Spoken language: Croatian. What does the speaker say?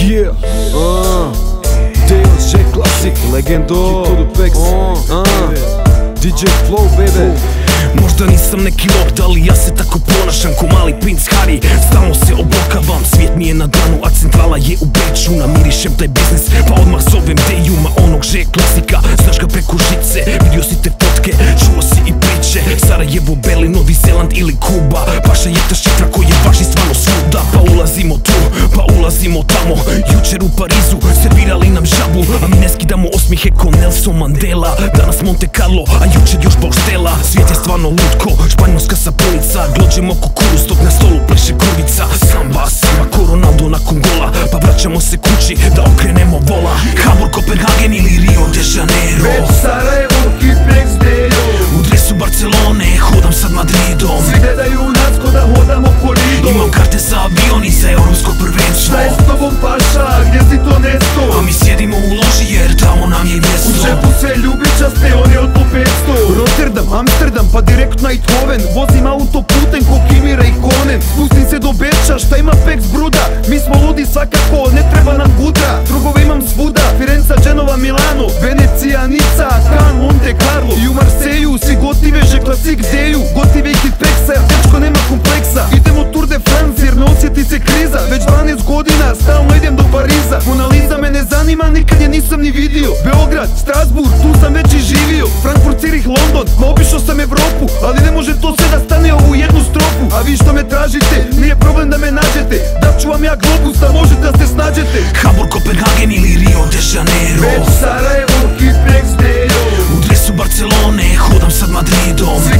Yeah, DLJ Classic, legendo, DJ Flow, baby. Možda nisam neki lord, ali ja se tako ponašam ko mali princ Harry. Stalno se oblokavam, svijet mi je na dlanu, a centrala je u Beču. Namirišem taj biznis, pa odmah zovem Dejuma, onog Ž Klasika. Znaš ga preko žice, vidio si te fotke, čuo si i priče. Sarajevo, Berlin, Novi Zeland ili Kuba, paša je ta šifra koja važi stvarno svuda. Pa ulazimo tu, pa ulazimo tamo. Jučer u Parizu servirali nam žabu, a mi ne skidamo osmihe ko Nelson Mandela. Danas Monte Carlo, a jučer još Baustela. Svijet je stvarno lutko, španjolska sapunica. Glođemo kukuruz dok na stolu pleše kurvica. Samba, ko Ronaldo nakon gola, pa vraćamo se kući da okrenemo vola. Hamburg, Kopenhagen ili Rio de Janeiro, već Sarajevo, Kipex, Dejo. U dresu Barcelone, hodam sad Madridom. Svi gledaju nas ko da hodamo koridom. Imam karte za avion i za europsko prvenstvo. Šta je s tobom paša, gdje si to nesto? A mi sjedimo u loži jer tamo nam je mjesto. U džepu sve ljubičaste, on je od po 500. Rotterdam, Amsterdam, pa direkt na Eindhoven. Vozim autoputem ko Kimira i Konen. Spustim se do Beča, šta ima Pex Bruda? Mi smo ludi svakako, ne treba nam gudra. Drugove imam svuda, Firenca, Genova, Milano, Venecija, Nica, Cannes, Monte Carlo. I u Marseju, svi goti veže klasik Deju. Goti veki Pexa, jer dečko nema kompleksa. Idemo Tour de France jer ne osjeti se kriza. Već 12 godina, stalno idem do Pariza. Mona Lisa me ne zanima, nikad je nisam ni vidio. Beograd, Strasbourg, tu sam već i živio. Frankfurt, Zürich, London, ma obišao sam Evropu. Ali ne može to sve da stane u jednu strofu. A vi što me tražite, nije problem da me nađete. Dat ću vam ja globus da možete da se snađete. Hamburg, Kopenhagen ili Rio de Janeiro, već Sarajevo, Kipex, Dejo. U dresu Barcelone, hodam sad Madridom. Svi